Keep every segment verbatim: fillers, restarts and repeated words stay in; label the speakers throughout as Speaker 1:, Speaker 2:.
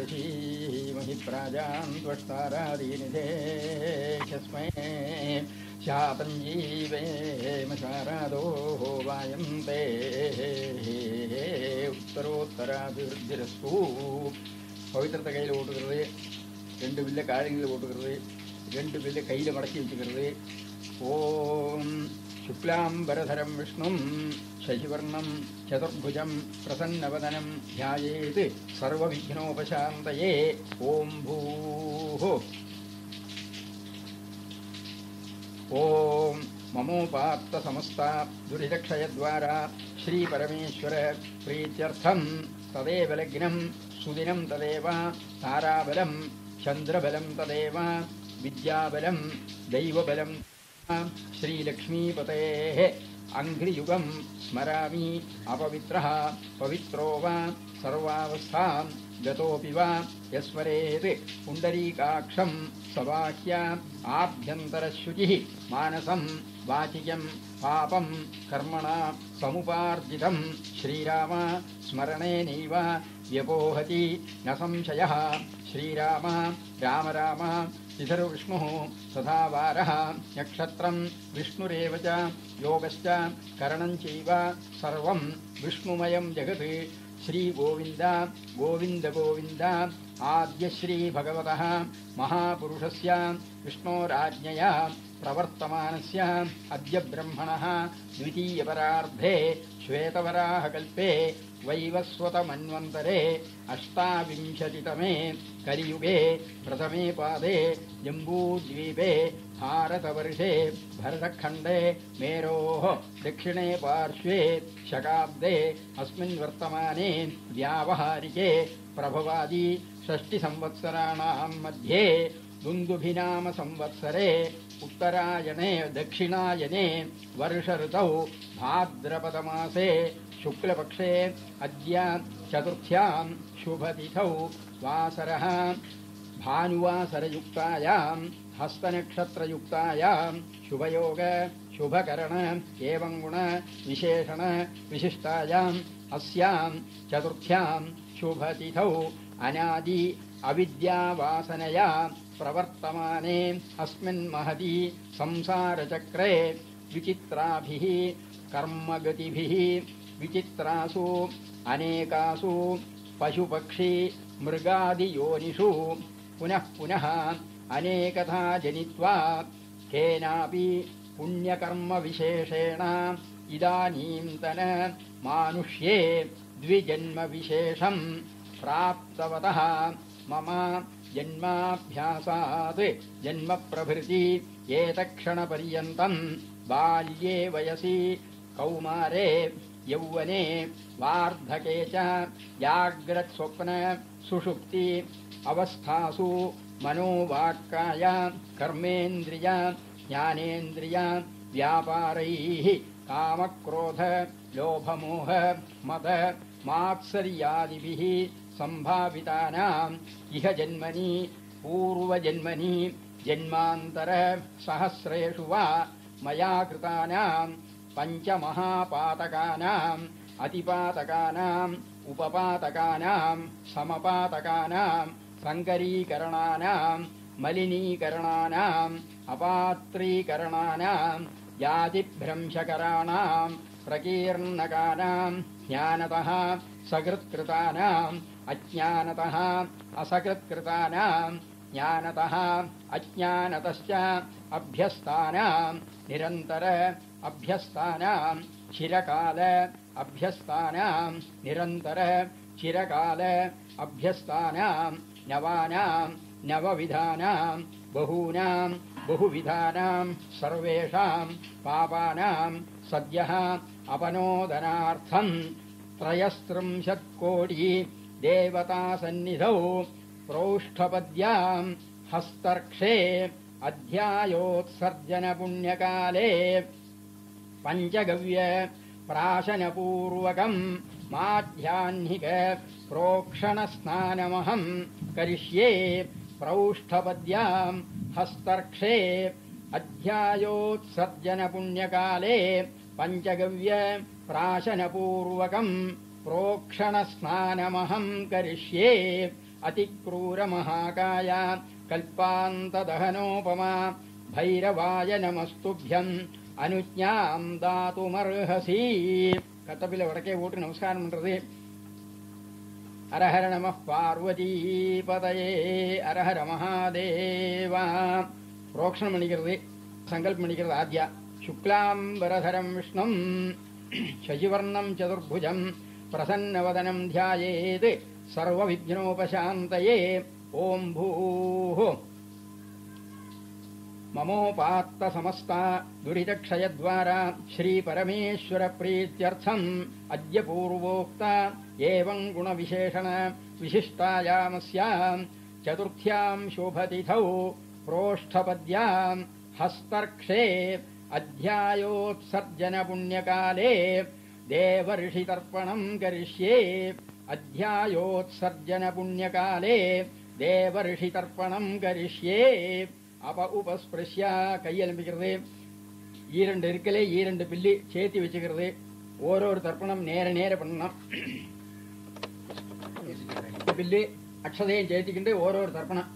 Speaker 1: दशीमहि प्राजान् त्वष्टारादीनिधेशस्मै शातञ्जीवेम शारादो वायं ते उत्तरोत्तराभिवृद्धिरस्तु பவித்திரத்தை கையில் ஓட்டுக்கிறது, ரெண்டு வில்ல காரியங்களில் ஓட்டுக்கிறது, ரெண்டு வில்ல கையில் மடக்கி வச்சுக்கிறது. ஓம் சுக்லாம்பரதரம் விஷ்ணும் சசிவர்ணம் சதுர்புஜம் பிரசன்னவதனம் ध्यायेत् सर्वविघ्नोपशान्तये. ஓம் भूः ओम ममोपात्त समस्ता दुरितक्षयद्वारा श्री परमेश्वर प्रीत्यर्थम तदेव लग्नं सुदिनं तदेव ताराबलं चंद्रबलं तदेव विद्याबलं दैवबलं श्रीलक्ष्मीपतेः अंघ्रियुगं स्मरामि. अपवित्रः पवित्रो वा सर्वावस्थां गतोऽपि वा यस्मरेत् पुण्डरीकाक्षं सबाह्या आभ्यन्तरशुचिः मानसं वाचिकं पापं कर्मणा समुपार्जितं श्रीराम स्मरणेनैव व्यपोहति न संशयः. श्रीराम राम राम विष्णुः तथा वारः नक्षत्रं विष्णुरेव च योगश्च करणं चैव सर्वं विष्णुमयं जगत्. श्री गोविंद गोविंद गोविंद आद्य श्री भगवतः महापुरुषस्य विष्णोराज्ञया प्रवर्तमानस्य अद्य ब्रह्मणः द्वितीयपरार्धे श्वेतवराहकल्पे वैवस्वतमन्वन्तरे अष्टाविंशतितमे कलियुगे प्रथमे पादे जम्बूद्वीपे भारतवर्षे भरतखण्डे मेरोः दक्षिणे पार्श्वे शकाब्दे अस्मिन् वर्तमाने व्यावहारिके प्रभवादि षष्टिसंवत्सराणां मध्ये दुन्दुभिनाम संवत्सरे उत्तरायणे दक्षिणायने वर्ष ऋतौ भाद्रपदमासे शुक्लपक्षे अद्य चतुर्थ्यां शुभतिथौ वासरः भानुवासरयुक्तायां हस्तनक्षत्रयुक्तायां शुभयोग शुभकरण एवं गुण विशेषण विशिष्टायाम् अस्यां चतुर्थ्यां शुभतिथौ अनादि अविद्यावासनया प्रवर्तमाने अस्मिन् महती संसारचक्रे विचित्राभिः कर्मगतिभिः विचित्रासु अनेकासु पशुपक्षी मृगादियोनिषु पुनः पुनः अनेकथा जनित्वा केनापि पुण्यकर्मविशेषेण इदानीन्तन मानुष्ये द्विजन्मविशेषं प्राप्तवतः मम जन्माभ्यासात् जन्मप्रभृति एतक्षणपर्यन्तं बाल्ये वयसि कौमारे यौवने वार्धके च जाग्रत्स्वप्न सुषुप्ति अवस्थासु मनोवाक्काय कर्मेन्द्रिय ज्ञानेन्द्रिय व्यापारैः कामक्रोध लोभमोह मद मात्सर्यादिभिः सम्भावितानाम् इह जन्मनि पूर्वजन्मनि जन्मान्तर सहस्रेषु वा मया कृतानां पञ्चमहापातकानाम् अतिपातकानाम् उपपातकानां समपातकानां सङ्करीकरणानां मलिनीकरणानाम् अपात्रीकरणानां जातिभ्रंशकराणां प्रकीर्णकानां ज्ञानतः सकृत्कृतानाम् अज्ञानतः असकृत्कृतानां ज्ञानतः अज्ञानतश्च अभ्यस्तानां निरन्तर अभ्यस्तानां चिरकाल अभ्यस्तानां निरन्तर चिरकाल अभ्यस्तानां नवानां नवविधानां बहूनां बहुविधानां सर्वेषां पापानां सद्यः अपनोदनार्थं त्रयस्त्रिंशत्कोटि देवतासन्निधौ प्रोष्ठपद्यां हस्तर्क्षे अध्यायोत्सर्जनपुण्यकाले पञ्चगव्य प्राशनपूर्वकं माध्याह्निक प्रोक्षणस्नानमहं करिष्ये। प्रौष्ठपद्यां हस्तर्क्षे अध्यायोत्सर्जनपुण्यकाले पञ्चगव्य प्राशनपूर्वकं प्रोक्षणस्नानमहं करिष्ये। अतिक्रूरमहाकाय कल्पान्तदहनोपमा भैरवाय नमस्तुभ्यम् अनुज्ञाम् दातुमर्हसि. கத்தப்பில வடக்கே ஓட்டு நமஸ்காரம் பண்றது. அரஹர நம பார்வதீபதயே அரஹர மகாதேவா. புரோக்ஷணம் பண்ணிக்கிறது, சங்கல்பம் பண்ணிக்கிறது. ஆத்யா சுக்லாம்பரதரம் விஷ்ணும் சசிவர்ணம் சதுர்புஜம் பிரசன்னவதனம் ध्यायेत् सर्वविघ्नोपशान्तये. ஓம் भूः ममोपात्त समस्ता दुरितक्षयद्वारा श्रीपरमेश्वर प्रीत्यर्थम् अद्य पूर्वोक्ता एवं गुणविशेषण विशिष्टायामस्याम् चतुर्थ्याम् शोभतिथौ प्रोष्ठपद्याम् हस्तर्क्षे अध्यायोत्सर्जन पुण्यकाले देवर्षितर्पणम् करिष्ये. अध्यायोत्सर्जन पुण्यकाले देवर्षितर्पणम् करिष्ये. அப்ப உபஸ்பிரஷ்யா கையெலும்பிக்கிறது. ஈரண்டு இருக்கலே ஈரண்டு பில்லி சேர்த்தி வச்சுக்கிறது. ஓரொரு தர்ப்பணம் நேர நேர பண்ணணும். பில்லி அக்ஷதையும் சேர்த்திக்கிண்டு ஓரொரு தர்ப்பணம்.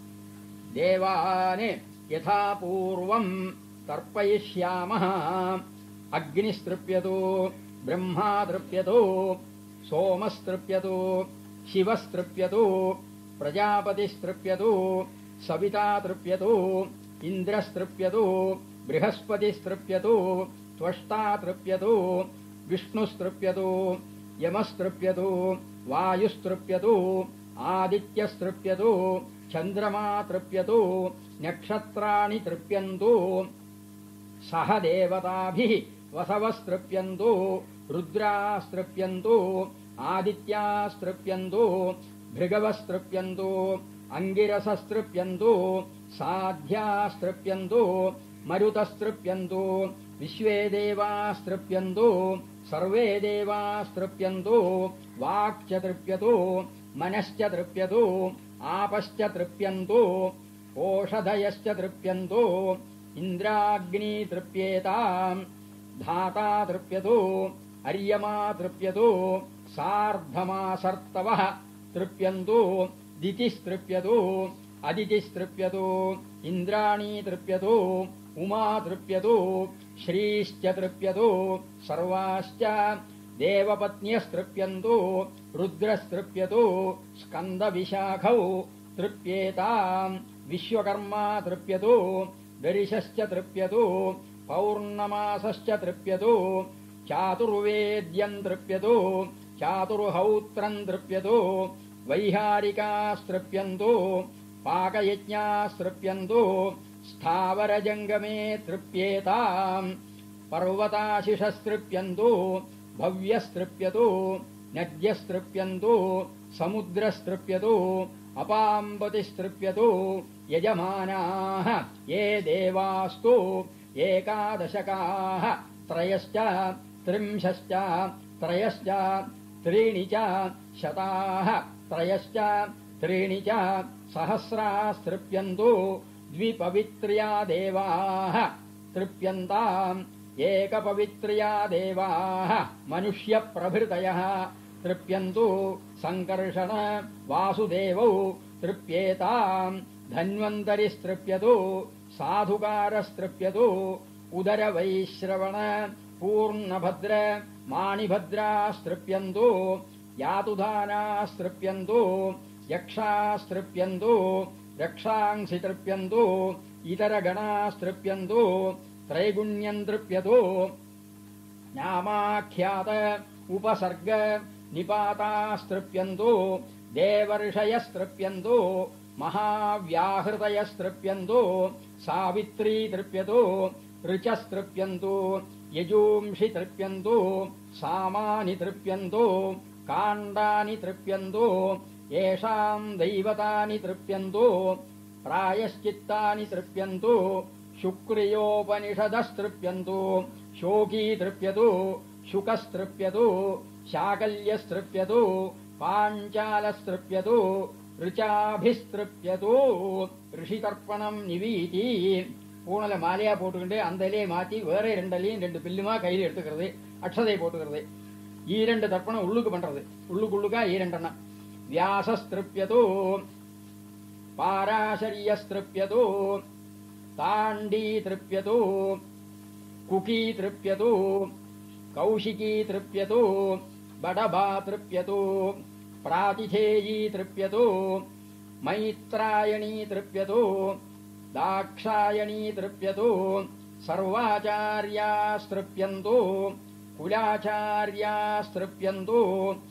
Speaker 1: தேவானே யதா பூர்வம் தர்ப்பயிஷ்யாமஹ. அக்னிஸ்திருப்யதோ பிரம்மா திருப்யதோ சோமஸ்திருப்யதோ சிவஸ்திருப்யதோ பிரஜாபதிஸ்திருப்யதோ सविता तृप्यतो इन्द्रस्तृप्यतो बृहस्पतिस्तृप्यतो त्वष्टा तृप्यतो विष्णुस्तृप्यतो यमस्तृप्यतो वायुस्तृप्यतो आदित्यस्तृप्यतो चन्द्रमा तृप्यतो नक्षत्राणि तृप्यन्तो सह देवताभिः वसवस्तृप्यन्तो रुद्रास्तृप्यन्तो आदित्यास्तृप्यन्तो भृगवस्तृप्यन्तो अंगिरसस्तृप्यन्तो साध्यास्तृप्यन्तो मरुतस्तृप्यन्तो विश्वे देवास्तृप्यन्तो सर्वे देवास्तृप्यन्तो वाक्च तृप्यतो मनश्च तृप्यतो आपश्च तृप्यन्तो ओषधयश्च तृप्यन्तो इन्द्राग्नि तृप्येताम् धाता तृप्यतो अर्यमा तृप्यतो सार्धमासर्तवः तृप्यन्तो दितिस्तृप्यतो अदितिस्तृप्यतो इन्द्राणी तृप्यतो उमा तृप्यतो श्रीश्च तृप्यतो सर्वाश्च देवपत्न्यस्तृप्यन्तो रुद्रस्तृप्यतो स्कन्दविशाखौ तृप्येताम् विश्वकर्मा तृप्यतो दरिशश्च तृप्यतो पौर्णमासश्च तृप्यतो चातुर्वेद्यम् तृप्यतो चातुर्हौत्रम् तृप्यतो वैहारिकास्तृप्यन्तो पाकयज्ञास्तृप्यन्तो स्थावरजङ्गमे तृप्येताम् पर्वताशिषस्तृप्यन्तो भव्यस्तृप्यतो नद्यस्तृप्यन्तो समुद्रस्तृप्यतो अपाम्बतिस्तृप्यतो यजमानाः ये देवास्तु एकादशकाः त्रयश्च त्रिंशश्च त्रयश्च त्रीणि च शताः त्रयश्च त्रीणि च सहस्रास्तृप्यन्तो द्विपवित्र्या देवाः तृप्यन्ताम् एकपवित्र्या देवाः मनुष्यप्रभृतयः तृप्यन्तो सङ्कर्षण वासुदेवौ तृप्येताम् धन्वन्तरिस्तृप्यतो साधुकारस्तृप्यतो उदरवैश्रवण पूर्णभद्र माणिभद्रास्तृप्यन्तो यातुधानास्तृप्यन्तो यक्षास्तृप्यन्तो रक्षांसि तृप्यन्तो इतरगणास्तृप्यन्तो त्रैगुण्यम् तृप्यतो नामाख्यात उपसर्ग निपातास्तृप्यन्तो देवर्षयस्तृप्यन्तो महाव्याहृतयस्तृप्यन्तो सावित्री तृप्यतो ऋचस्तृप्यन्तो यजूंषि तृप्यन्तो सामानि तृप्यन्तो काण्डानि तृप्यन्तो येषाम् दैवतानि तृप्यन्तो प्रायश्चित्तानि तृप्यन्तो शुक्रियोपनिषदस्तृप्यन्तो शोकी तृप्यतो शुकस्तृप्यतो शाकल्यस्तृप्यतो पाञ्चालस्तृप्यतो ऋचाभिस्तृप्यतो ऋषितर्पणम् निवीति பூனல மாலையா போட்டுக்கிட்டு அந்த இலையை மாத்தி வேற ரெண்டலையும் ரெண்டு பில்லுமா கையில் எடுத்துக்கிறது. அக்ஷதை போட்டுக்கிறது. ஈரண்டு தர்ப்பணம் உள்ளுக்கு பண்றது. உள்ளுக்குள்ளுக்கா ஈரண்டனா வியாசஸ்திருப்யதோ पाराशर्यस्तृप्यतो ताण्डी तृप्यतो कुकी तृप्यतो कौशिकी तृप्यतो बडबा तृप्यतो प्रातिथेयी तृप्यतो मैत्रायणी तृप्यतो दाक्षायणी तृप्यतो सर्वाचार्यास्तृप्यन्तो कुलाचार्यास्तृप्यन्तो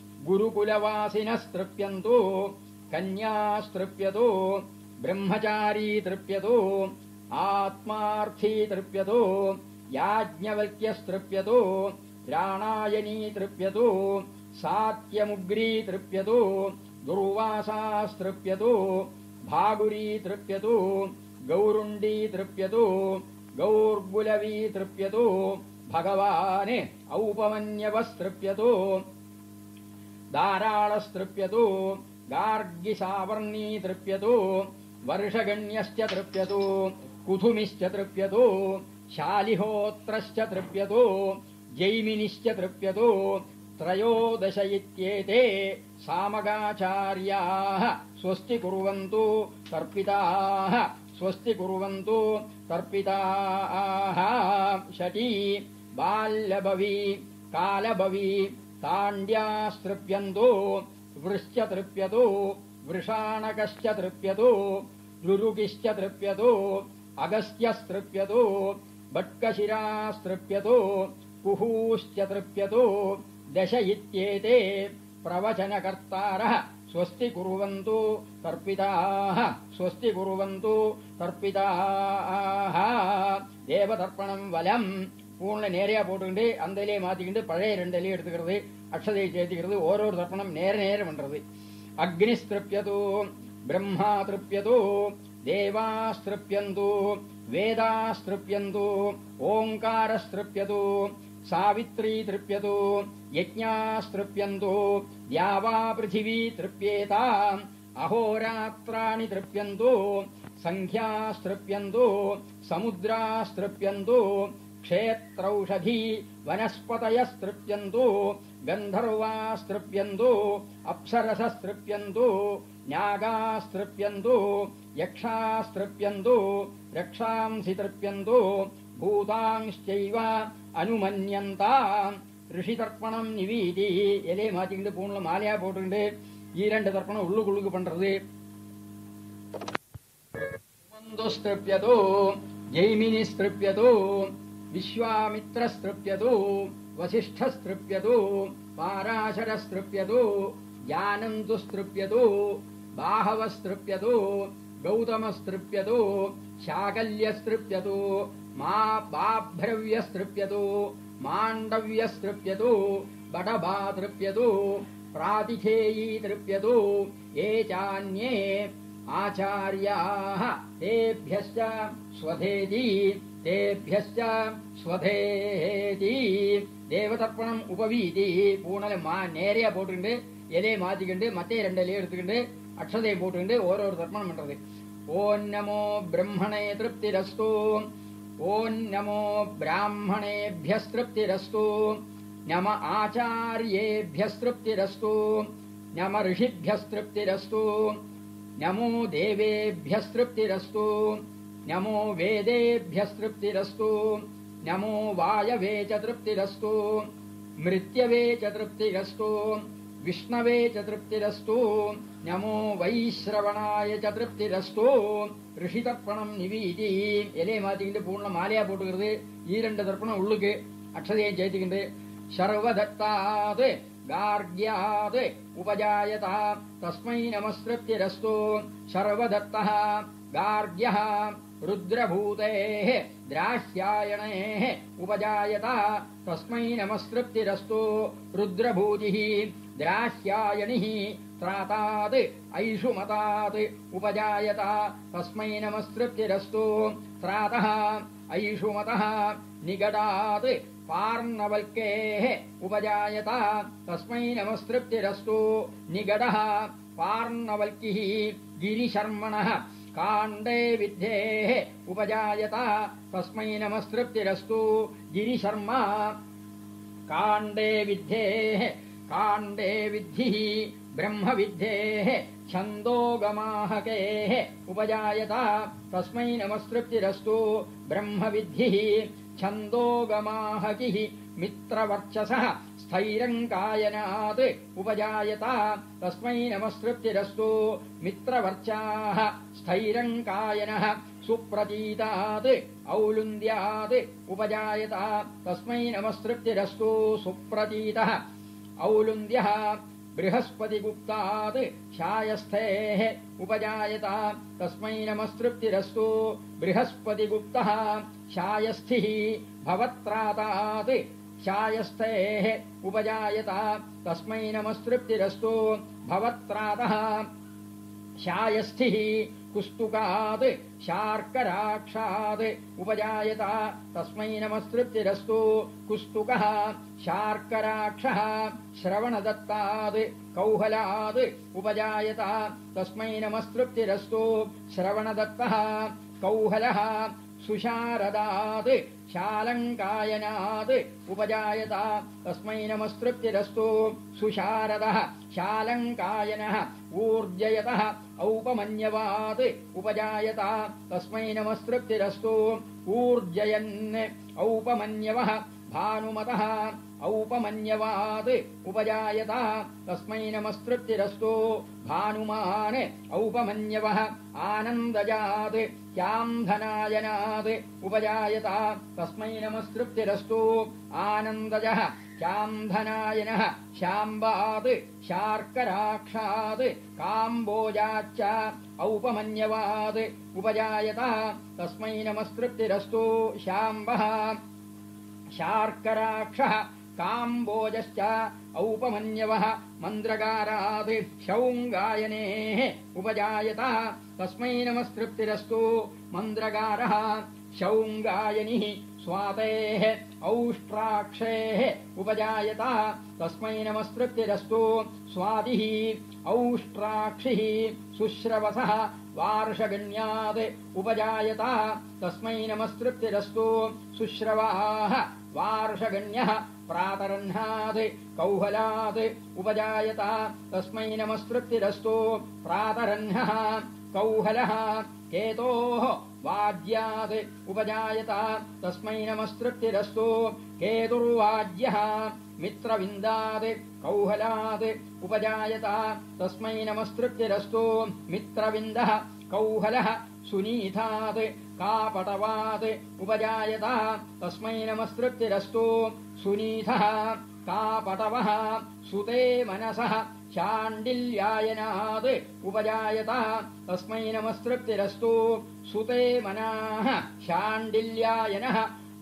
Speaker 1: गुरुकुलवासिनस्तृप्यन्तो कन्यास्तृप्यतो ब्रह्मचारी तृप्यतो आत्मार्थी तृप्यतो याज्ञवल्क्यस्तृप्यतो राणायनी तृप्यतो सात्यमुग्री तृप्यतो दुर्वासास्तृप्यतो भागुरी तृप्यतो गौरुण्डी तृप्यतो गौर्गुलवी तृप्यतो भगवाने औपमन्यवस्तृप्यतो दाराळस्तृप्यतो गार्गिसावर्णी तृप्यतो वर्षगण्यश्च तृप्यतो कुथुमिश्च तृप्यतो शालिहोत्रश्च तृप्यतो जैमिनिश्च तृप्यतो त्रयोदश इत्येते सामगाचार्याः स्वस्ति कुर्वन्तु तर्पिताः स्वस्ति कुर्वन्तु तर्पिताः शटी बाल्यभवी कालभवी ताण्ड्यास्तृप्यन्तो वृश्च तृप्यतो वृषाणकश्च तृप्यतो लुरुगिश्च तृप्यतो अगस्त्यस्तृप्यतो भट्कशिरास्तृप्यतो कुहूश्च तृप्यतो दश इत्येते प्रवचनकर्तारः स्वस्ति कुर्वन्तु तर्पिताः स्वस्ति कुर्वन्तु तर्पिताः தேவதர்ப்பணம் வலம் பூர்ண நேரையா போட்டுக்கிட்டு அந்தலே மாத்திக்கிட்டு பழைய ரெண்டலே எடுத்துக்கிறது அக்ஷதையை சேர்த்துக்கிறது ஓரொரு தர்ப்பணம் நேர நேரம் பண்றது. அக்னிஸ்திருப்யதோ பிரம்மா திருப்யதோ தேவாஸ்திருப்யந்தோ வேதாஸ்திருப்யந்தோ ஓங்காரஸ்திருப்யதோ सावित्री तृप्यतो यज्ञास्तृप्यन्तो द्यावा पृथिवी तृप्येताम् अहोरात्राणि तृप्यन्तो संख्यास्तृप्यन्तो समुद्रास्तृप्यन्तो क्षेत्रौषधी वनस्पतयस्तृप्यन्तो गन्धर्वास्तृप्यन्तो अप्सरसस्तृप्यन्तो न्यागास्तृप्यन्तो यक्षास्तृप्यन्तो रक्षांसि तृप्यन्तो भूतांश्चैव अनुमन्यन्ता ऋषि தர்ப்பணம் நிவீதி எலே மாத்திக்கிட்டு பூண்ல மாலையா போட்டுக்கிட்டு ஈரண்டு தர்ப்பணம் உள்ளுக்குள்ளுக்கு பண்றது. மந்தோஸ்திருப்யதோ ஜெய்மினிஸ்திருப்யதோ விஸ்வாமித்ரஸ்திருப்யதோ வசிஷ்டஸ்திருப்யதோ பாராசரஸ்திருப்யதோ ஞானந்துஸ்திருப்யதோ பாஹவஸ்திருப்யதோ கௌதமஸ்திருப்யதோ சாகல்யஸ்திருப்யதோ மா பாப்ரவ்யஸ்திருப்யதோ माण्डव्यस्तृप्यतो बडबा तृप्यतो प्रातिथेयी तृप्यतो ये चान्ये आचार्याः तेभ्यश्च स्वधेति तेभ्यश्च स्वधेति தேவதர்ப்பணம் உபவீதி பூனல மா நேரையா போட்டுக்கிண்டு எலே மாத்திக்கிண்டு மத்தே ரெண்டலே எடுத்துக்கிண்டு அக்ஷதையை போட்டுக்கிண்டு ஒரு ஒரு தர்ப்பணம் பண்றது. ஓம் நமோ பிரம்மணே திருப்திரஸ்து ओं नमो ब्राह्मणेभ्यस्तृप्तिरस्तु नम आचार्येभ्यस्तृप्तिरस्तु नम ऋषिभ्यस्तृप्तिरस्तु नमो देवेभ्यस्तृप्तिरस्तु नमो वेदेभ्यस्तृप्तिरस्तु नमो वायवे च तृप्तिरस्तु मृत्यवे च तृप्तिरस्तु विष्णवे च तृप्तिरस्तु नमो वैश्रवणाय च तृप्तिरस्तु ऋषि தர்ப்பணம் நிவீதி எலே மாத்திக்கிட்டு பூர்ண மாலையா போட்டுக்கிறது ஈரண்டு தர்ப்பணம் உள்ளுக்கு அக்ஷதையை சேர்த்துக்கிண்டு சர்வதத்தாத் गार्ग्यात् उपजायता तस्मै नमस्तृप्तिरस्तु सर्वदत्तः गार्ग्यः रुद्रभूतेः द्राह्यायणेः उपजायता तस्मै नमस्तृप्तिरस्तु रुद्रभूतिः द्राह्यायणिः त्रातात् ऐषुमतात् उपजायता तस्मै नमस्तृप्तिरस्तु त्रातः ऐषुमतः निगडात् पार्णवल्केः उपजायता तस्मै नमस्तृप्तिरस्तु निगडः पार्णवल्किः गिरिशर्मणः काण्डे विद्धेः उपजायता तस्मै नमस्तृप्तिरस्तु गिरिशर्मा काण्डे विद्धेः काण्डे विद्धिः ब्रह्मविद्धेः छन्दोगमाहकेः उपजायता तस्मै नमस्तृप्तिरस्तु ब्रह्मविद्धिः छन्दोगमाहकिः मित्रवर्चसः स्थैरङ्कायनात् उपजायता तस्मै नमस्तृप्तिरस्तु मित्रवर्चाः स्थैरङ्कायनः सुप्रतीतात् औलुन्द्यात् उपजायता तस्मै नमस्तृप्तिरस्तु सुप्रतीतः औलुन्द्यः बृहस्पतिगुप्तात् शायस्थेः उपजायता तस्मै नमस्तृप्तिरस्तु बृहस्पतिगुप्तः शायस्थिः भवत्रातात् शायस्थेः उपजायता तस्मै नमस्तृप्तिरस्तु भवत्रातः शायस्थिः कुस्तुकात् शार्कराक्षात् उपजायता तस्मै नमस्तृप्तिरस्तु कुस्तुकः शार्कराक्षः श्रवणदत्तात् कौहलात् उपजायता तस्मै नमस्तृप्तिरस्तु श्रवणदत्तः कौहलः सुशारदात् शालङ्कायनात् उपजायता तस्मै नमस्तृप्तिरस्तु सुशारदः शालङ्कायनः ऊर्जयतः औपमन्यवात् उपजायता तस्मै नमस्तृप्तिरस्तु ऊर्जयन् औपमन्यवः भानुमतः औपमन्यवात् उपजायता तस्मै नमस्तृप्तिरस्तु भानुमान् औपमन्यवः आनन्दजात् ह्यान्धनायनात् उपजायता तस्मै नमस्तृप्तिरस्तु आनन्दजः ह्यान्धनायनः शाम्बात् शार्कराक्षात् काम्बोजाच्च औपमन्यवात् उपजायता तस्मै नमस्तृप्तिरस्तु शाम्बः शार्कराक्षः काम्बोजश्च औपमन्यवः मन्द्रगारात् शौङ्गायनेः उपजायता तस्मै नमस्तृप्तिरस्तु मन्द्रगारः शौङ्गायनिः स्वातेः औष्ट्राक्षेः उपजायता तस्मै नमस्तृप्तिरस्तु स्वातिः औष्ट्राक्षिः सुश्रवसः वार्षगण्यात् उपजायता तस्मै नमस्तृप्तिरस्तु सुश्रवाः वार्षगण्यः प्रातरह्नात् कौहलात् उपजायता तस्मै नमस्तृप्तिरस्तु प्रातरह्नः कौहलः केतोः वाज्यात् उपजायता तस्मै नमस्तृप्तिरस्तु केतुर्वाज्यः मित्रविन्दात् कौहलात् उपजायता तस्मै नमस्तृप्तिरस्तु मित्रविन्दः कौहलः सुनीतात् कापटवात् उपजायता तस्मै नमस्तृप्तिरस्तु सुनीतः कापटवः सुते मनसः शाण्डिल्यायनात् उपजायता तस्मै नमस्तृप्तिरस्तु सुते मनाः शाण्डिल्यायनः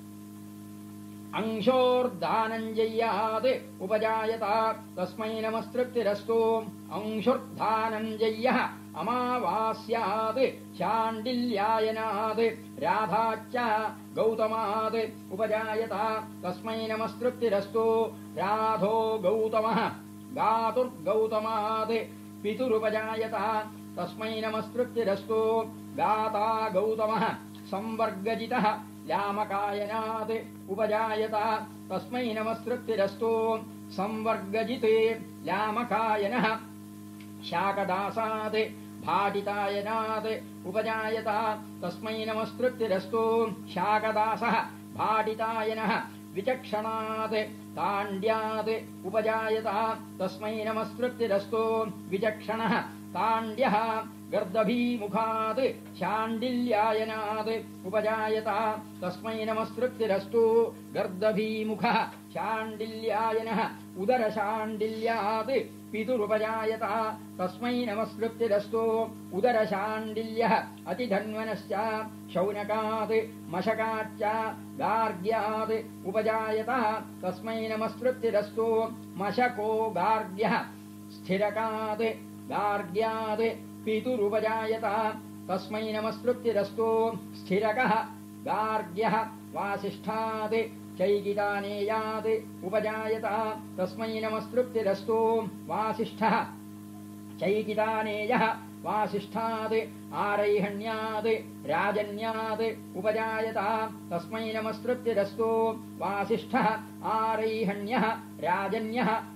Speaker 1: अंशोर्धानञ्जय्यात् उपजायता तस्मै नमस्तृप्तिरस्तु अंशुर्धानञ्जय्यः अमावास्यात् शाण्डिल्यायनात् राधाच्च गौतमात् उपजायता तस्मै नमस्तृप्तिरस्तु राधो गौतमः गातुर्गौतमात् पितुरुपजायता तस्मै नमस्तृप्तिरस्तु गाता गौतमः संवर्गजितः ल्यामकायनात् उपजायता तस्मै नमस्तृप्तिरस्तु संवर्गजिते ल्यामकायनः शाकदासात् भाटितायनात् उपजायता तस्मै नमस्तृप्तिरस्तु शाकदासः भाटितायनः विचक्षणात् ताण्ड्यात् उपजायता तस्मै नमस्तृप्तिरस्तु विचक्षणः ताण्ड्यः गर्दभीमुखात् शाण्डिल्यायनात् उपजायता तस्मै नमस्तृप्तिरस्तु गर्दभीमुखः शाण्डिल्यायनः उदरशाण्डिल्यात् पितुरुपजायता तस्मै नमस्तृप्तिरस्तु उदरशाण्डिल्यः अतिधन्वनश्च शौनकात् मशकाच्च गार्ग्यात् उपजायता तस्मै नमस्तृप्तिरस्तु मशको गार्ग्यः स्थिरकात् गार्ग्यात् पितुरुपजायता तस्मै नमस्तृप्तिरस्तु स्थिरकः गार्ग्यः वासिष्ठात् चैकितानेयात् उपजायता तस्मै नमस्तृप्तिरस्तु वासिष्ठः चैकितानेयः वासिष्ठात् आरैहण्यात् राजन्यात् उपजायता तस्मै नमस्तृप्तिरस्तु वासिष्ठः आरैहण्यः राजन्यः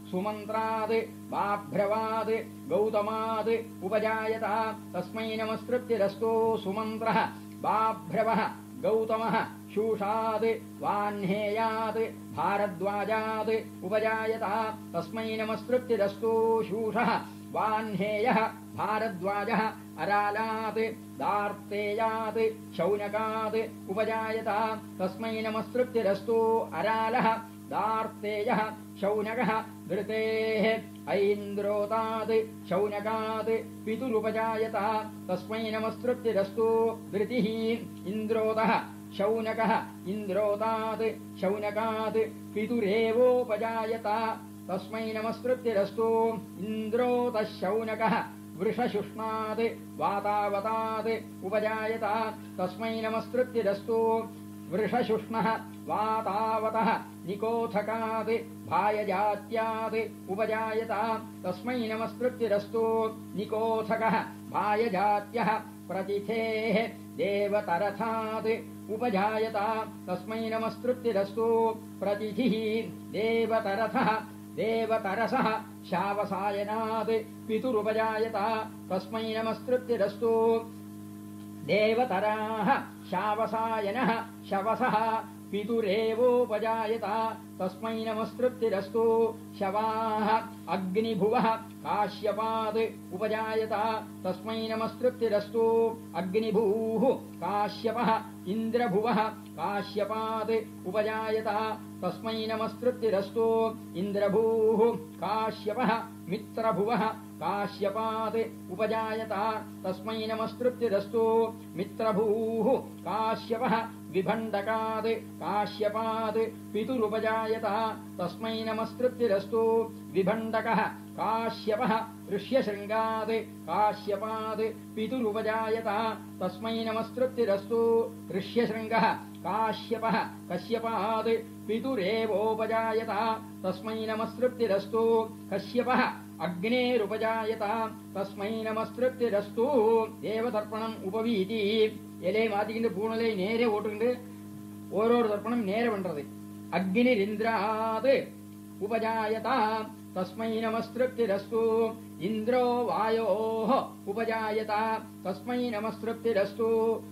Speaker 1: सुमन्त्राद् बाभ्रवाद् गौतमाद् उपजायत तस्मै नमस्कृत्यरस्तु सुमन्त्रः बाभ्रवः गौतमः शूषाद् वाह्नेयाद् भारद्वाजाद् उपजायत तस्मै नमस्कृत्यरस्तु शूषः वाह्नेयः भारद्वाजः अरालात् दार्तेयात् शौनकात् उपजायत तस्मै नमस्कृत्यरस्तु अरालः दार्तेयः शौनकः धृतेः ऐन्द्रोताद् शौनकात् पितुरुपजायत तस्मै नमस्कृत्यरस्तु धृतिः इन्द्रोतः शौनकः इन्द्रोतात् शौनकात् पितुरेवोपजायत तस्मै नमस्कृत्यरस्तु इन्द्रोतः शौनकः वृषशुष्मात् वातावतात् उपजायत तस्मै नमस्कृत्यरस्तु वृषशुष्मः वातावतः निकोथकात् भायजात्यात् उपजायत तस्मै नमस्कृत्यरस्तु निकोथकः भायजात्यः प्रतिथेः देवतरथात् उपजायत तस्मै नमस्कृत्यरस्तु प्रतिथिः देवतरथः देवतरसः शावसायनात् पितुरुपजायत तस्मै नमस्कृत्यरस्तु देवतराः शावसायनः शवसः पितुरेवोपजायत तस्मै नमस्कृत्यरस्तु शवाः अग्निभुवः काश्यपाद् उपजायत तस्मै नमस्कृत्यरस्तु अग्निभूः काश्यपः इन्द्रभुवः काश्यपाद् उपजायत तस्मै नमस्कृत्यरस्तु इन्द्रभूः काश्यपः मित्रभुवः काश्यपाद् उपजायत तस्मै नमस्कृत्यरस्तु मित्रभूः काश्यपः विभण्डकाद् काश्यपाद् पितुरुपजायत तस्मै नमस्कृत्यरस्तु विभण्डकः काश्यपः ऋष्यशृङ्गाद् काश्यपाद् पितुरुपजायत तस्मै नमस्कृत्यरस्तु ऋष्यशृङ्गः काश्यपः कश्यपाद् पितुरेवोपजायत तस्मै नमस्कृत्यरस्तु कश्यपः अग्नेरुपजायत तस्मै नमस्कृत्यरस्तु தேவதர்ப்பணம் உபவீதி இலை மாத்திக்கிண்டு பூணலை நேரே ஓட்டுக்கிண்டு ஓரோரு தர்ப்பணம் நேர பண்றது அக்னிரிந்திராத் उपजायत तस्मै नमस्कृत्यरस्तु इन्द्रो वायोः उपजायत तस्मै नमस्कृत्यरस्तु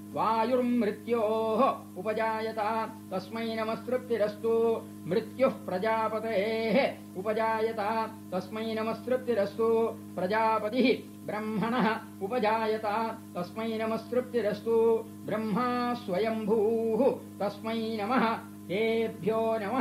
Speaker 1: वायुर्मृत्योः उपजायत तस्मै नमस्कृत्यरस्तु मृत्युः प्रजापतेः उपजायत तस्मै नमस्कृत्यरस्तु प्रजापतिः ब्रह्मणः उपजायत तस्मै नमस्कृत्यरस्तु ब्रह्मा स्वयंभूः तस्मै नमः तेभ्यो नमः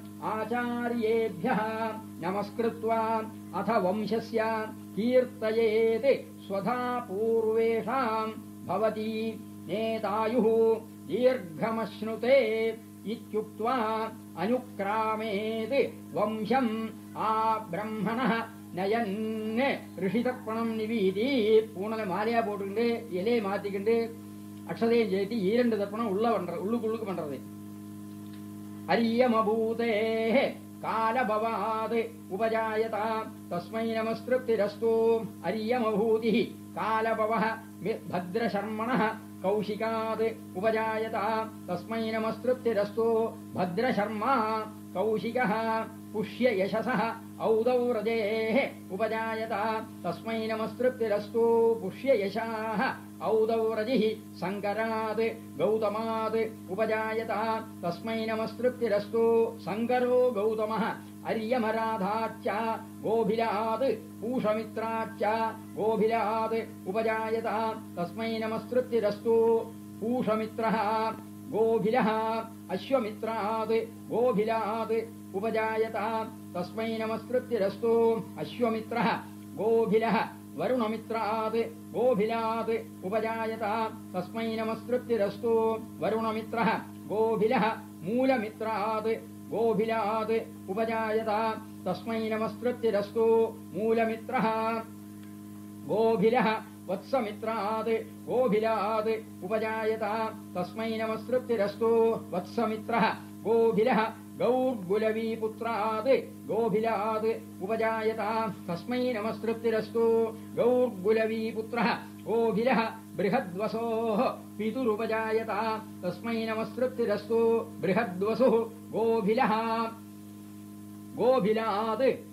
Speaker 1: आचार्येभ्यः नमस्कृत्वा अथ वंशस्य कीर्तयेत् स्वधा पूर्वेषां भवति नेतायुः दीर्घमश्नुते इत्युक्त्वा अनुक्रामेत् वंशम् आ ब्रह्मणः நயன் ரிஷிதர்ப்பணம் நிவீதி பூனலை மாலையா போட்டுக்கிண்டு இலையை மாத்திக்கிண்டு அக்ஷதையும் சேர்த்து ஈரண்டு தர்ப்பணம் உள்ள பண்ற உள்ளுக்குள்ளுக்கு பண்றது அரியமபூதே காலபவாத் உபஜாயத தஸ்மை நமஸ்கிருத்திரஸ்து அரியமபூதி காலபவः भद्रशर्मणः कौशिकात् उपजायत तस्मै नमस्कृत्यरस्तु भद्रशर्मा कौशिकः पुष्य यशसः औदौरजेः उपजायत तस्मै नमस्कृत्यरस्तु पुष्य यशाः औदौरजिः शङ्करात् गौतमात् उपजायत तस्मै नमस्कृत्यरस्तु शङ्करो गौतमः अर्यमराधाच्च गोभिलात् पूषमित्राच्च गोभिलात् उपजायत तस्मै नमस्कृत्यरस्तु पूषमित्रः गोभिलः अश्वमित्रात् गोभिलात् उपजायत तस्मै नमस्कृत्यरस्तु अश्वमित्रः गोभिलः वरुणमित्रात् गोभिलात् उपजायत तस्मै नमस्कृत्यरस्तु वरुणमित्रः गोभिलः मूलमित्रात् गोभिलात् उपजायत तस्मै नमस्कृत्यरस्तु मूलमित्रः गोभिलः वत्समित्रात् गोभिलात् उपजायत तस्मै नमस्कृत्यरस्तु वत्समित्रः गोभिलः गौर्गुलवीपुत्रात् गोभिलात् उपजायत तस्मै नमस्कृत्यरस्तु गौर्गुलवीपुत्रः गोभिलः बृहद्वसोः पितुरुपजायत तस्मै नमस्कृत्यरस्तु बृहद्वसुः गोभिलः गोभिलात्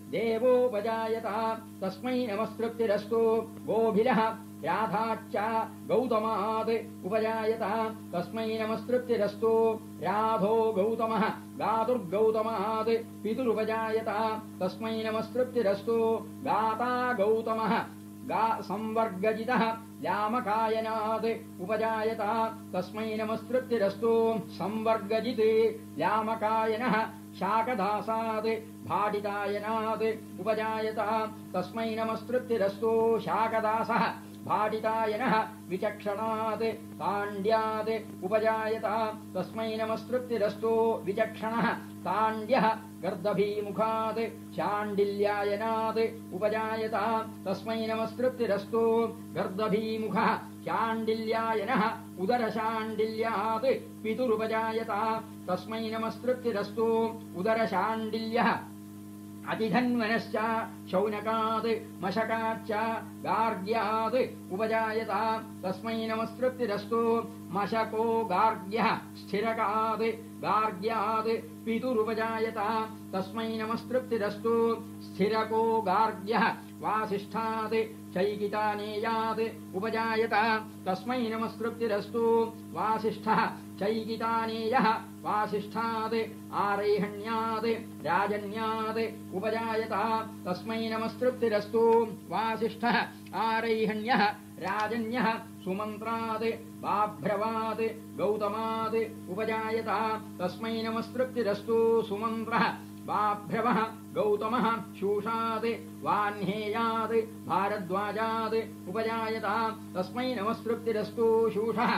Speaker 1: देवोपजायत तस्मै नमस्तृप्तिरस्तु गोभिलः राधाच्च गौतमात् उपजायत तस्मै नमस्तृप्तिरस्तु राधो गौतमः गातुर्गौतमात् पितुरुपजायत तस्मै नमस्तृप्तिरस्तु गाता गौतमः गा संवर्गजितः ल्यामकायनात् उपजायत तस्मै नमस्तृप्तिरस्तु संवर्गजित् ल्यामकायनः शाकदासात् भाटितायनात् उपजायत तस्मै नमस्तृप्तिरस्तु शाकदासः भाटितायनः विचक्षणात् ताण्ड्यात् उपजायत तस्मै नमस्तृप्तिरस्तु विचक्षणः ताण्ड्यः गर्दभीमुखात् शाण्डिल्यायनात् उपजायत तस्मै नमस्तृप्तिरस्तु गर्दभीमुखः शाण्डिल्यायनः उदरशाण्डिल्यात् पितुरुपजायत तस्मै नमस्तृप्तिरस्तु उदरशाण्डिल्यः अतिधन्वनश्च शौनकात् मशकाच्च गार्ग्यात् उपजायत तस्मै नमस्तृप्तिरस्तु मशको गार्ग्यः स्थिरकात् गार्ग्यात् पितुरुपजायत तस्मै नमस्तृप्तिरस्तु स्थिरको गार्ग्यः वासिष्ठात् चैकितानेयात् उपजायत तस्मै नमस्तृप्तिरस्तु वासिष्ठः चैकितानेयः वासिष्ठात् आरैहण्यात् राजन्यात् उपजायत तस्मै नमस्तृप्तिरस्तु वासिष्ठः आरैहण्यः राजन्यः सुमन्त्रात् बाभ्रवात् गौतमात् उपजायत तस्मै नमस्तृप्तिरस्तु सुमन्त्रः बाभ्रवः गौतमः शूषात् वाह्नेयात् भारद्वाजात् उपजायत तस्मै नमस्तृप्तिरस्तु शूषः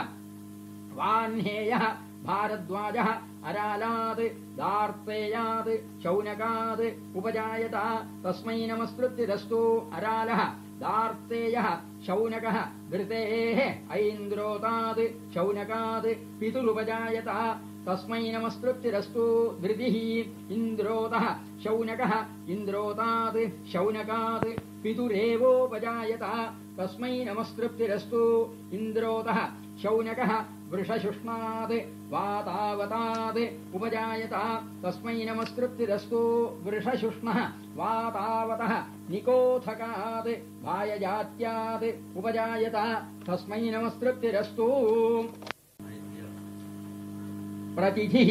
Speaker 1: वाह्नेयः भारद्वाजः अरालात् दार्तेयात् शौनकात् उपजायत तस्मै नमस्तृप्तिरस्तु अरालः दार्तेयः शौनकः धृतेः ऐन्द्रोतात् शौनकात् पितुरुपजायत तस्मै नमस्तृप्तिरस्तु धृतिः इन्द्रोतः शौनकः इन्द्रोतात् शौनकात् पितुरेवोपजायत तस्मै नमस्तृप्तिरस्तु इन्द्रोतः शौनकः वृषशुष्णात् वातावतात् उपजायत तस्मै नमस्तृप्तिरस्तु वृषशुष्णः वातावतः निकोथकात् भायजात्यात् उपजायत तस्मै नमस्तृप्तिरस्तु प्रतिथिः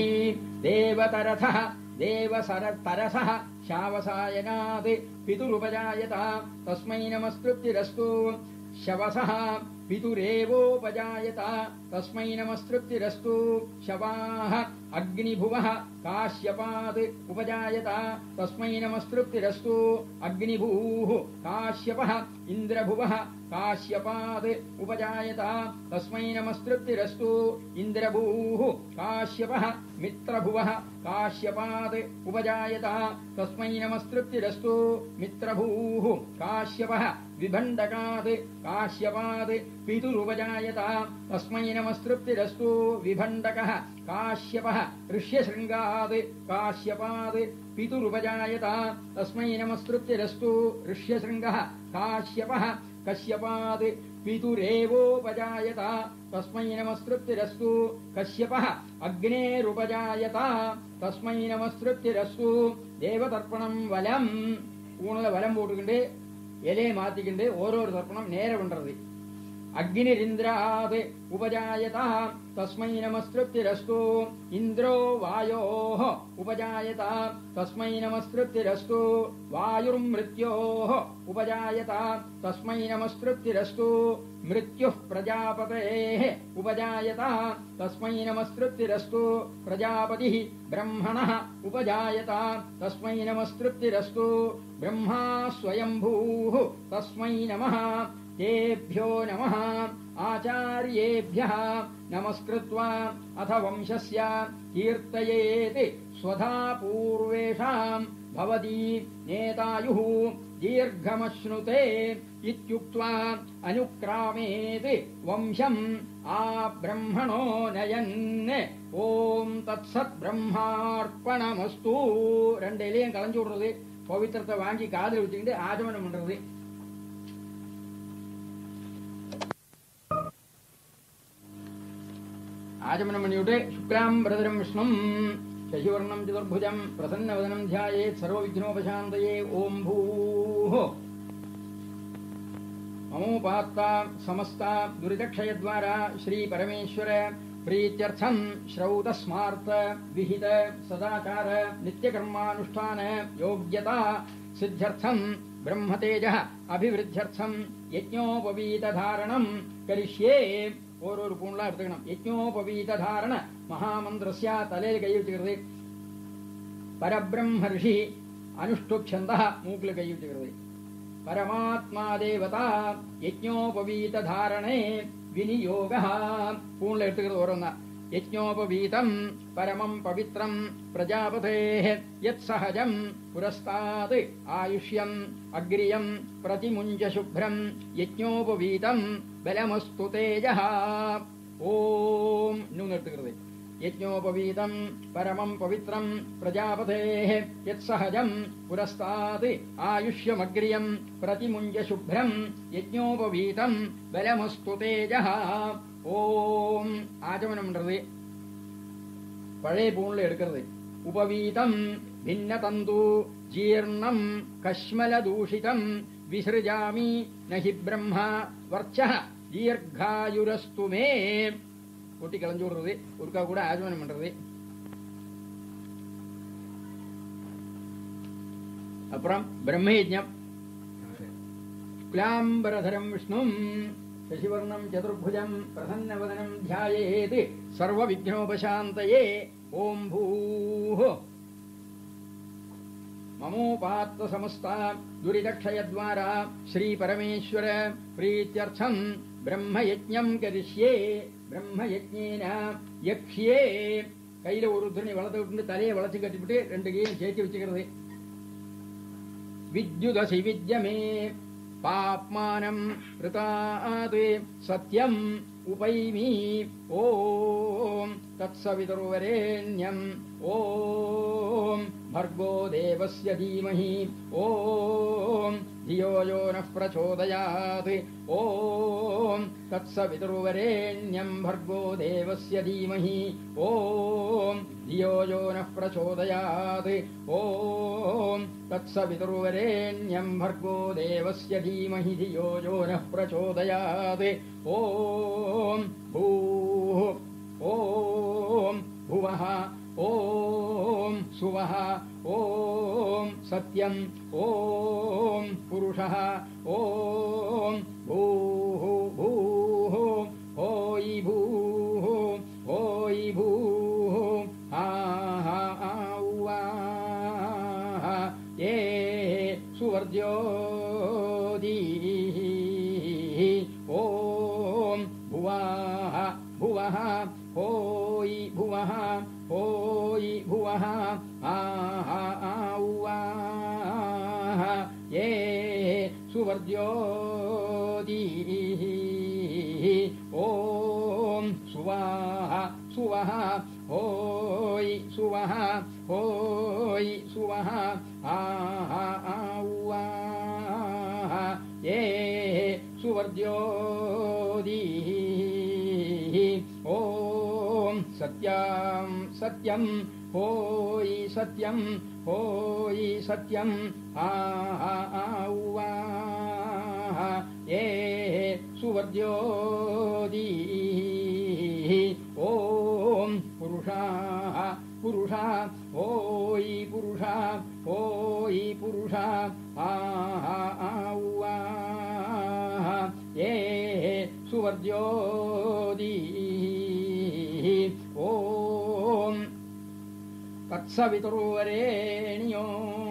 Speaker 1: देवतरथः देवसरतरसः शावसायनात् पितुरुपजायत तस्मै नमस्तृप्तिरस्तु शवसः पितुरेवोपजायत तस्मै नमस्तृप्तिरस्तु शवाः अग्निभुवः काश्यपात् उपजायत तस्मै नमस्तृप्तिरस्तु अग्निभूः काश्यपः इन्द्रभुवः काश्यपात् उपजायत तस्मै नमस्तृप्तिरस्तु इन्द्रभूः काश्यपः मित्रभुवः काश्यपात् उपजायत तस्मै नमस्तृप्तिरस्तु मित्रभूः काश्यपः विभण्डकात् काश्यपात् पितुरुपजायत तस्मै नमस्तृप्तिरस्तु विभण्डकः काश्यपः ऋष्यशृङ्गात् काश्यपात् पितुरुपजायत तस्मै नमस्तृप्तिरस्तु ऋष्यशृङ्गः काश्यपः कश्यपात् पितुरेवोपजायत तस्मै नमस्तृप्तिरस्तु कश्यपः अग्नेरुपजायत तस्मै नमस्तृप्तिरस्तु தேவதர்ப்பணம் வலம் ஊனல வலம் போட்டுக்கிண்டு இலையை மாத்திக்கிண்டு ஒரு ஒரு தர்ப்பணம் நேர பண்றது अग्निरिन्द्रात् उपजायत तस्मै नमस्तृप्तिरस्तु इन्द्रो वायोः उपजायत तस्मै नमस्तृप्तिरस्तु वायुर्मृत्योः उपजायत तस्मै नमस्तृप्तिरस्तु मृत्युः प्रजापतेः उपजायत तस्मै नमस्तृप्तिरस्तु प्रजापतिः ब्रह्मणः उपजायत तस्मै नमस्तृप्तिरस्तु ब्रह्मा स्वयंभूः तस्मै नमः तेभ्यो नमः आचार्येभ्यः नमस्कृत्वा अथ वंशस्य कीर्तयेत् स्वधा पूर्वेषाम् भवति नेतायुः दीर्घमश्नुते इत्युक्त्वा अनुक्रामेत् वंशम् आब्रह्मणो नयन् ओम तत्सत् ब्रह्मार्पणमस्तु ரெண்டு இலையும் கலந்து விடுறது பவித்திரத்தை வாங்கி காதில் வச்சுக்கிட்டு ஆஜமனம் பண்றது ஆஜமனம் பண்ணிவிட்டு சுக்லாம் பிரதரம் விஷ்ணும் शशिवर्णम् चतुर्भुजम् प्रसन्नवदनम् ध्यायेत् सर्वविघ्नोपशान्तये ओम् भूः ममोपात्ता समस्ता दुरितक्षयद्वारा श्रीपरमेश्वर प्रीत्यर्थम् श्रौतस्मार्त विहित सदाचार नित्यकर्मानुष्ठान योग्यता सिद्ध्यर्थम् ब्रह्मतेजः अभिवृद्ध्यर्थम् यज्ञोपवीतधारणम् करिष्ये ஓரொரு பூண்டா எடுத்துக்கணும். யஜ்ஞோபவீத தாரண மகாமந்திரஸ்யா தலையில கை வச்சுக்கிறது. பரபிரம்ம ரிஷி அனுஷ்டுப்சந்தா மூக்குல கை வச்சுக்கிறது. பரமாத்மா தேவதா யஜ்ஞோபவீத தாரணே விநியோக பூண்ல எடுத்துக்கிறது வரும் தான். யஜ்ஞோபவீதம் பரமம் பவித்ரம் பிரஜாபதேः யத் சஹஜம் புரஸ்தாத் ஆயுஷ்யம் அக்ரியம் பிரதிமுஞ்ச சுப்ரம் யஜ்ஞோபவீதம் பலமஸ்து தேஜः ஓம் இன்னும் எடுத்துக்கிறது. யஜ்ஞோபவீதம் பரமம் பவித்ரம் பிரஜாபதேः யத் சஹஜம் புரஸ்தாத் ஆயுஷ்யம் அக்ரியம் பிரதிமுஞ்ச சுப்ரம் யஜ்ஞோபவீதம் பலமஸ்து தேஜः ஓம் ஆச்சமனம் பண்றது. பழைய பூண்ல எடுக்கிறது. உபவீதம் பின்ன தந்து ஜீர்ணம் கஷ்மல தூஷிதம் விசிருஜாமி நஹி பிரம்மா வர்ச்சः தீர்காயுரஸ்து மே கொட்டி கலஞ்சு விடுறது. ஒருக்கா கூட ஆச்சமனம் பண்றது. அப்புறம் பிரம்மயஜ்ஞம் क्लाम्बरधरम् विष्णुम् शशिवर्णम् चतुर्भुजम् प्रसन्नवदनम् ध्यायेत् सर्वविघ्नोपशान्तये ओम् भूः ममोपात्तसमस्ता दुरितक्षयद्वारा श्रीपरमेश्वर प्रीत्यर्थम् ब्रह्मयज्ञम् करिष्ये ब्रह्मयज्ञेन यक्ष्ये கையில ஒரு துணி வளர்த்து விட்டு தலையை வளைச்சு கட்டிவிட்டு ரெண்டு கையும் சேர்த்து வச்சுக்கிறது. வித்யுதசி வித்யமே பாப்மானம் ரிதாத் சத்யம் உபைமி ஓம் தத்சவிதுர்வரேண்யம் ஓம் भर्गो देवस्य धीमहि ओम धियो यो नः प्रचोदयात् ओम तत्सवितुर्वरेण्यं भर्गो देवस्य धीमहि ओम धियो यो नः प्रचोदयात् ओम तत्सवितुर्वरेण्यं भर्गो देवस्य धीमहि धियो यो नः प्रचोदयात् ओम भूः ओम भुवः ओम सुवः ओम सत्यम ओम पुरुषः ओम भूः भूः होयि भूः होयि भूः हा हा आउवाः ये सुवर्ज्योतिः ओम भुवः भुवः होयि भुवः होयि भुवः आहा आउवाः ये सुवर्ज्योतिः ओम सुवः सुवः होयि सुवः होयि सुवः आहा आउवाः ये सुवर्ज्योतिः ओम सत्यम सत्यम होयि सत्यम होयि सत्यम आहा आउवाः ये सुवर्ज्योतिः ओम पुरुषः पुरुषः होयि पुरुषः होयि पुरुषः आहा आउवाः ये सुवर्ज्योतिः ओम तत्सवितुर्वरेण्यो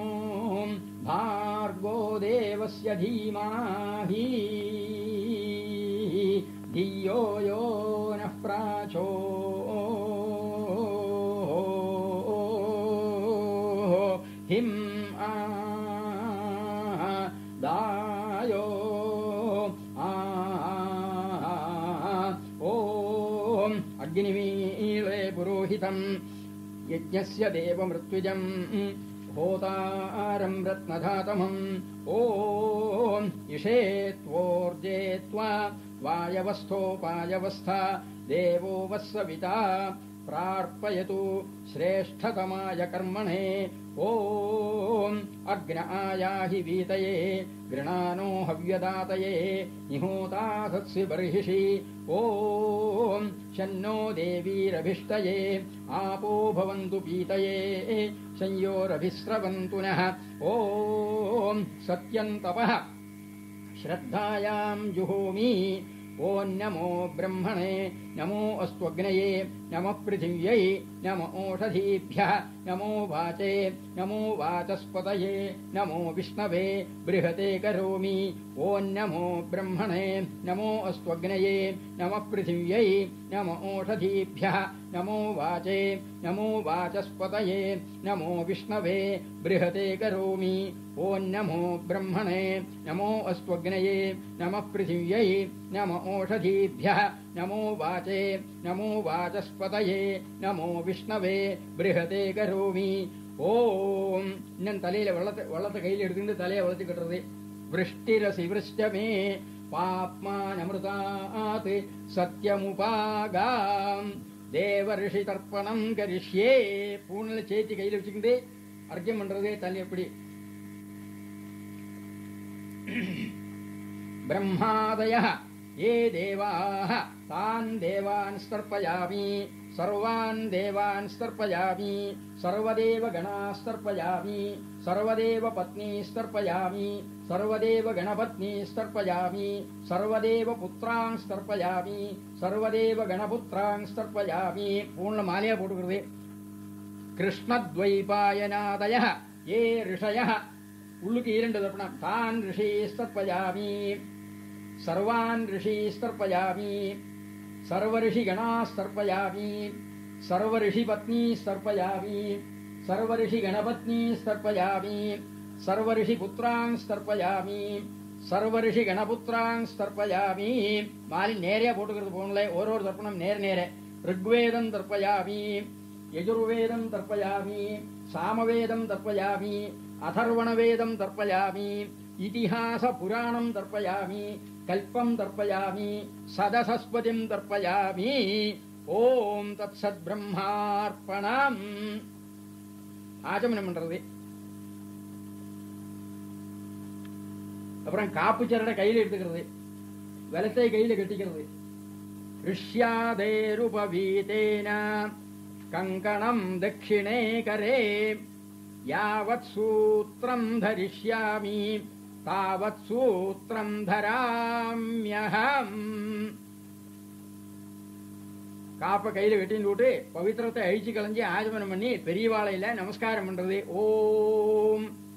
Speaker 1: भार्गो देवस्य धीमहि धियो यो नः प्रचोदयात् दायो ओम अग्निमीळे पुरोहितम् यज्ञस्य देवमृत्युजम् होतारं रत्नधातमम् ओम इषे त्वोर्जे त्वा वायवस्थोपायवस्था देवो वस्सविता प्रार्पयतु श्रेष्ठतमाय कर्मणे ओम अग्न आयाहि वीतये गृणानो हव्यदातये निहोता सत्सि बर्हिषि ओम शन्नो देवीरभिष्टये आपो भवन्तु पीतये संयोरभिस्रवन्तु नः ओम सत्यं तपः श्रद्धायां जुहोमि ओं नमो ब्रह्मणे नमो अस्त्वग्नये नमः पृथिव्यै नमो ओषधीभ्यः नमो वाचे नमो वाचस्पतये नमो विष्णवे बृहते करोमि ओं नमो ब्रह्मणे नमो अस्त्वग्नये नमः पृथिव्यै नमो ओषधीभ्यः नमो वाचे नमो वाचस्पतये नमो विष्णवे बृहते करोमि ओं नमो ब्रह्मणे नमो अस्त्वग्नये नमः पृथिव्यै नमो ओषधीभ्यः नमो वाचे नमो वाचस्पतये नमो विष्णवे बृहते करोमि ஓம் இன்னும் தலையில வெள்ளத்தை வெள்ளத்தை கையில் எடுத்துட்டு தலையை வளர்த்து கட்டுறது விருஷ்டிரசி விருஷ்டமே பாப்மானமிருதாத் சத்யமுபாகாம் தேவரிஷி தர்ப்பணம் கரிஷ்யே பூனில சேத்தி கையில் வச்சுக்கிட்டு அர்க்கியம் பண்றதே தண்ணி எப்படி பிரம்மாதய ये देवाः तान् देवान् स्तर्पयामि सर्वान् देवान् स्तर्पयामि सर्वदेव गणाः स्तर्पयामि सर्वदेव पत्नी स्तर्पयामि सर्वदेव गणपत्नी स्तर्पयामि सर्वदेव पुत्रान् स्तर्पयामि सर्वदेव गणपुत्रान् स्तर्पयामि पूर्ण मालया போட்டுக்கிறது कृष्णद्वैपायनादयः ये ऋषयः உள்ளுக்கு இரண்டு தர்ப்பணம் தான் ऋषि स्तर्पयामि सर्वान् ऋषि स्तर्पयामि सर्वऋषि गणा स्तर्पयामि सर्वऋषि पत्नी स्तर्पयामि सर्वऋषि गणपत्नी स्तर्पयामि सर्वऋषि पुत्रान् स्तर्पयामि सर्वऋषि गणपुत्रान् स्तर्पयामि मालि நேரே போட்டுக்கிறது போனல ஒரு ஒரு தர்ப்பணம் நேர நேர ऋग्वेदं तर्पयामि यजुर्वेदं तर्पयामि सामवेदं तर्पयामि अथर्वणवेदं तर्पयामि इतिहास पुराणं तर्पयामि कल्पं तर्पयामि सदसस्पतिं तर्पयामि ओम तत्सत् ब्रह्मार्पणम् ஆச்சமனம் பண்றது அப்புறம் காப்பு சரடை கையில எடுத்துக்கிறது வெலத்தை கையில கட்டிக்கிறது ऋष्यादेरुपवीतेन कङ्कणं दक्षिणे करे यावत् सूत्रं धरिष्यामि तावत् सूत्रं धराम्यहम् காப்ப கையில வெட்டின்னு விட்டு பவித்திரத்தை அழிச்சு கலைஞ்சி ஆஜமனம் பண்ணி பெரியவாளையில நமஸ்காரம் பண்றது ஓம்